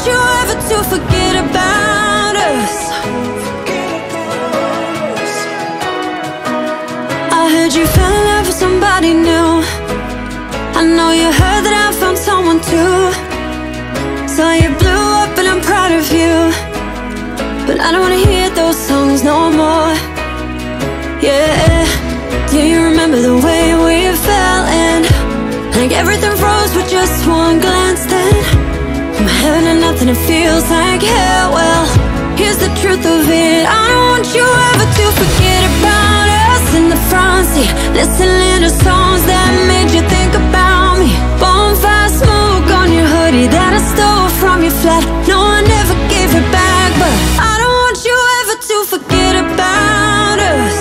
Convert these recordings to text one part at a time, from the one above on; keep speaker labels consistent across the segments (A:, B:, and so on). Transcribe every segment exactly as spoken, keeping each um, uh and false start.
A: you ever to forget about us. I heard you fell in love with somebody new. I know you heard that I found someone too. So you blew up and I'm proud of you, but I don't wanna hear those songs no more. Yeah, do you remember the way we fell in? Like everything froze with just one glance then. From heaven to nothing it feels like hell. Well, here's the truth of it. I don't want you ever to forget about us in the front seat, listening to songs that made you think about me. Bonfire smoke on your hoodie that I stole from your flat. No, I never gave it back, but I don't want you ever to forget about us.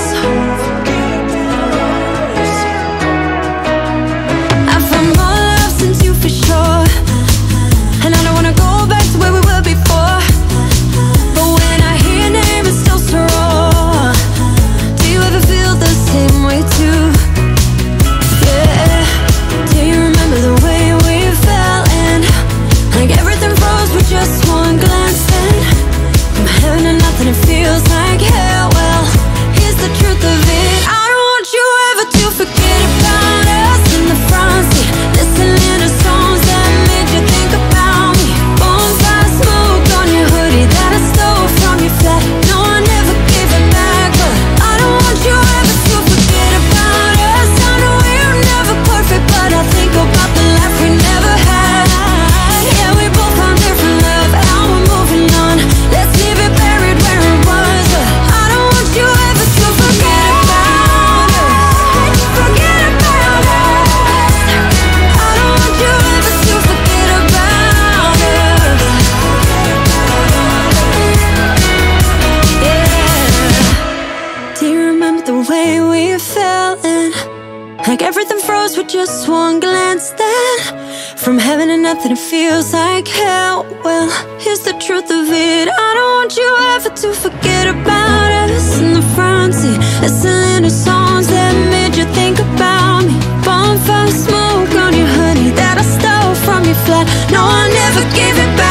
A: I found more love since you for sure, and I don't wanna go back to where we were before. But when I hear your name, it's still so raw. Do you ever feel the same way too? Yeah, do you remember the way we fell in? Like everything froze with just one glance then. From heaven to nothing it feels like hell. Well, here's the truth of it. I don't want you ever to forget about us in the front seat, listening to songs that made you think about me. Bonfire smoke on your hoodie that I stole from your flat. No, I never gave it back, but I don't want you ever to forget about us. I know we're never perfect, but I think about the life we never had. Yeah, we both found different love, now we're moving on. Let's leave it buried where it was, but I don't want you ever to forget about us. Forget about us. I don't want you ever to forget about us. Yeah. Do you remember the way we fell in? Like everything froze with just one glance then. From heaven to nothing it feels like hell. Well, here's the truth of it. I don't want you ever to forget about us in the front seat, listening to songs that made you think about me. Bonfire smoke on your hoodie that I stole from your flat. No, I never gave it back.